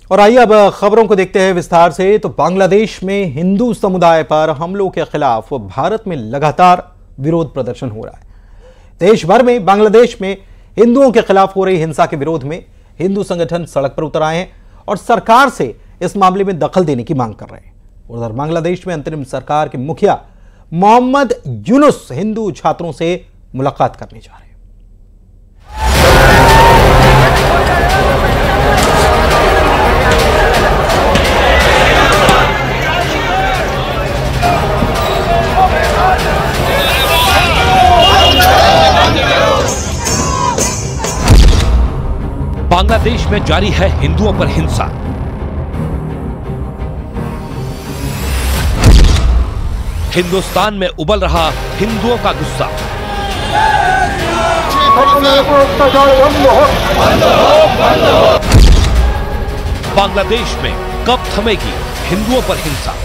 और आइए अब खबरों को देखते हैं विस्तार से। तो बांग्लादेश में हिंदू समुदाय पर हमलों के खिलाफ भारत में लगातार विरोध प्रदर्शन हो रहा है। देश भर में बांग्लादेश में हिंदुओं के खिलाफ हो रही हिंसा के विरोध में हिंदू संगठन सड़क पर उतर आए हैं और सरकार से इस मामले में दखल देने की मांग कर रहे हैं। उधर बांग्लादेश में अंतरिम सरकार के मुखिया मोहम्मद यूनुस हिंदू छात्रों से मुलाकात करने जा रहे हैं। बांग्लादेश में जारी है हिंदुओं पर हिंसा। हिंदुस्तान में उबल रहा हिंदुओं का गुस्सा। बांग्लादेश में कब थमेगी हिंदुओं पर हिंसा?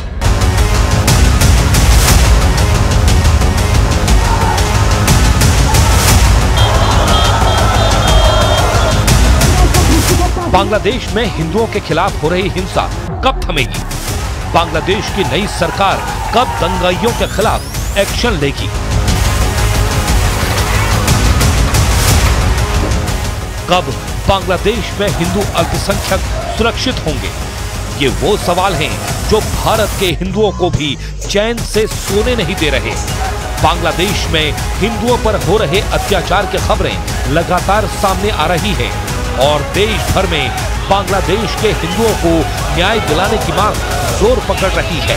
बांग्लादेश में हिंदुओं के खिलाफ हो रही हिंसा कब थमेगी? बांग्लादेश की नई सरकार कब दंगाइयों के खिलाफ एक्शन लेगी? कब बांग्लादेश में हिंदू अल्पसंख्यक सुरक्षित होंगे? ये वो सवाल हैं जो भारत के हिंदुओं को भी चैन से सोने नहीं दे रहे। बांग्लादेश में हिंदुओं पर हो रहे अत्याचार की खबरें लगातार सामने आ रही हैं और देश भर में बांग्लादेश के हिंदुओं को न्याय दिलाने की मांग जोर पकड़ रही है।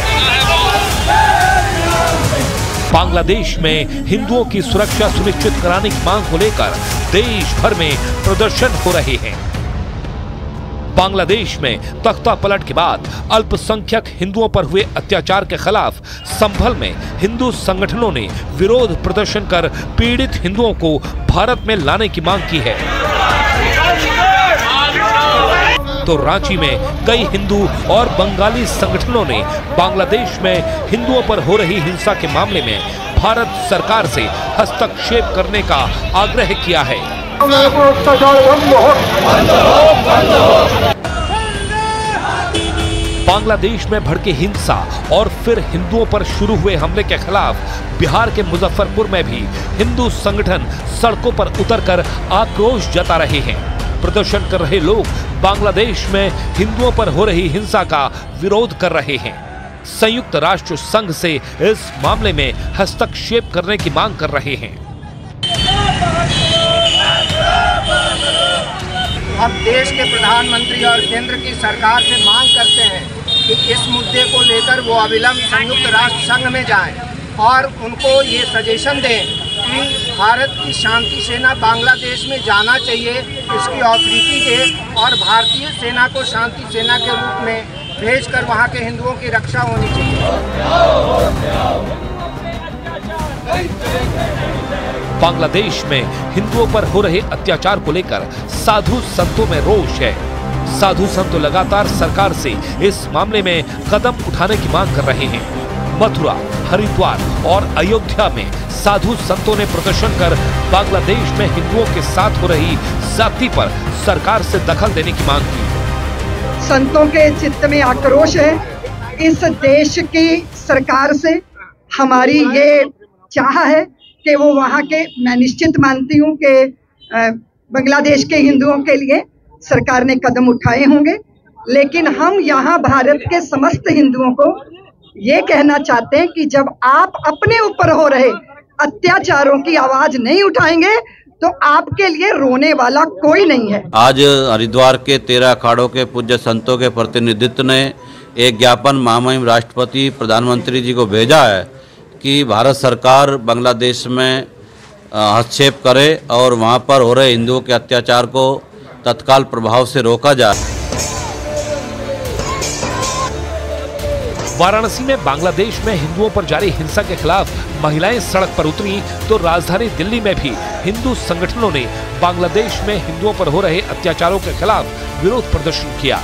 बांग्लादेश में हिंदुओं की सुरक्षा सुनिश्चित कराने की मांग को लेकर देश भर में प्रदर्शन हो रहे हैं। बांग्लादेश में तख्ता पलट के बाद अल्पसंख्यक हिंदुओं पर हुए अत्याचार के खिलाफ संभल में हिंदू संगठनों ने विरोध प्रदर्शन कर पीड़ित हिंदुओं को भारत में लाने की मांग की है। तो रांची में कई हिंदू और बंगाली संगठनों ने बांग्लादेश में हिंदुओं पर हो रही हिंसा के मामले में भारत सरकार से हस्तक्षेप करने का आग्रह किया है। बांग्लादेश में भड़की हिंसा और फिर हिंदुओं पर शुरू हुए हमले के खिलाफ बिहार के मुजफ्फरपुर में भी हिंदू संगठन सड़कों पर उतरकर आक्रोश जता रहे हैं। प्रदर्शन कर रहे लोग बांग्लादेश में हिंदुओं पर हो रही हिंसा का विरोध कर रहे हैं। संयुक्त राष्ट्र संघ से इस मामले में हस्तक्षेप करने की मांग कर रहे हैं। हम देश के प्रधानमंत्री और केंद्र की सरकार से मांग करते हैं कि इस मुद्दे को लेकर वो अविलंब संयुक्त राष्ट्र संघ में जाएं और उनको ये सजेशन दें कि भारत की शांति सेना बांग्लादेश में जाना चाहिए, इसकी ऑथोरिटी दे और भारतीय सेना को शांति सेना के रूप में भेजकर वहाँ के हिंदुओं की रक्षा होनी चाहिए। बांग्लादेश में हिंदुओं पर हो रहे अत्याचार को लेकर साधु संतों में रोष है। साधु संत लगातार सरकार से इस मामले में कदम उठाने की मांग कर रहे हैं। मथुरा, हरिद्वार और अयोध्या में साधु संतों ने प्रदर्शन कर बांग्लादेश में हिंदुओं के साथ हो रही ज्यादती पर सरकार से दखल देने की मांग की। संतों के चित्त में आक्रोश है। इस देश की सरकार से हमारी ये चाह है कि वो वहाँ के, मैं निश्चित मानती हूँ कि बांग्लादेश के हिंदुओं के लिए सरकार ने कदम उठाए होंगे, लेकिन हम यहाँ भारत के समस्त हिंदुओं को ये कहना चाहते हैं कि जब आप अपने ऊपर हो रहे अत्याचारों की आवाज नहीं उठाएंगे तो आपके लिए रोने वाला कोई नहीं है। आज हरिद्वार के 13 अखाड़ों के पूज्य संतों के प्रतिनिधित्व ने एक ज्ञापन महामहिम राष्ट्रपति प्रधानमंत्री जी को भेजा है कि भारत सरकार बांग्लादेश में हस्तक्षेप करे और वहां पर हो रहे हिंदुओं के अत्याचार को तत्काल प्रभाव से रोका जाए। वाराणसी में बांग्लादेश में हिंदुओं पर जारी हिंसा के खिलाफ महिलाएं सड़क पर उतरी तो राजधानी दिल्ली में भी हिंदू संगठनों ने बांग्लादेश में हिंदुओं पर हो रहे अत्याचारों के खिलाफ विरोध प्रदर्शन किया।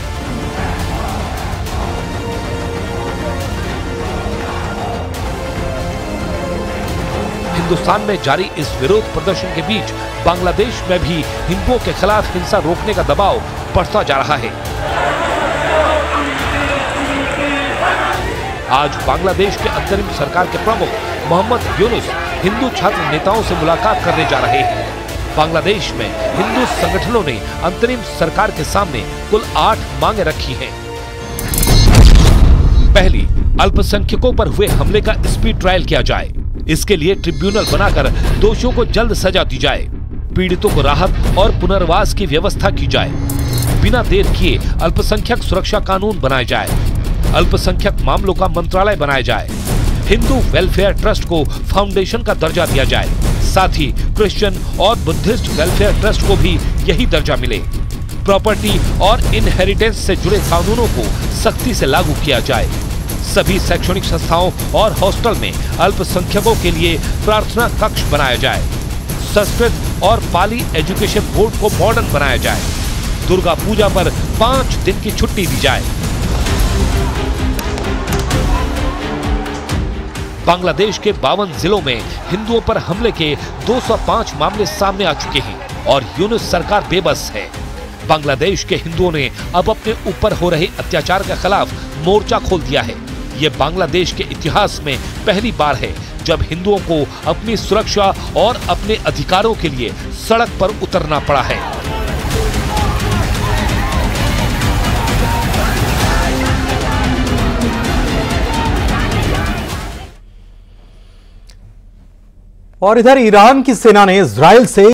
हिंदुस्तान में जारी इस विरोध प्रदर्शन के बीच बांग्लादेश में भी हिंदुओं के खिलाफ हिंसा रोकने का दबाव बढ़ता जा रहा है। आज बांग्लादेश के अंतरिम सरकार के प्रमुख मोहम्मद यूनुस हिंदू छात्र नेताओं से मुलाकात करने जा रहे हैं। बांग्लादेश में हिंदू संगठनों ने अंतरिम सरकार के सामने कुल 8 मांगे रखी हैं। पहली, अल्पसंख्यकों पर हुए हमले का स्पीड ट्रायल किया जाए। इसके लिए ट्रिब्यूनल बनाकर दोषियों को जल्द सजा दी जाए। पीड़ितों को राहत और पुनर्वास की व्यवस्था की जाए। बिना देर किए अल्पसंख्यक सुरक्षा कानून बनाए जाए। अल्पसंख्यक मामलों का मंत्रालय बनाया जाए। हिंदू वेलफेयर ट्रस्ट को फाउंडेशन का दर्जा दिया जाए। साथ ही क्रिश्चियन और बुद्धिस्ट वेलफेयर ट्रस्ट को भी यही दर्जा मिले। प्रॉपर्टी और इनहेरिटेंस से जुड़े कानूनों को सख्ती से लागू किया जाए। सभी शैक्षणिक संस्थाओं और हॉस्टल में अल्पसंख्यकों के लिए प्रार्थना कक्ष बनाया जाए। संस्कृत और पाली एजुकेशन बोर्ड को मॉडर्न बनाया जाए। दुर्गा पूजा पर 5 दिन की छुट्टी दी जाए। बांग्लादेश के 52 जिलों में हिंदुओं पर हमले के 205 मामले सामने आ चुके हैं और यूनुस सरकार बेबस है। बांग्लादेश के हिंदुओं ने अब अपने ऊपर हो रहे अत्याचार के खिलाफ मोर्चा खोल दिया है। ये बांग्लादेश के इतिहास में पहली बार है जब हिंदुओं को अपनी सुरक्षा और अपने अधिकारों के लिए सड़क पर उतरना पड़ा है। और इधर ईरान की सेना ने इजराइल से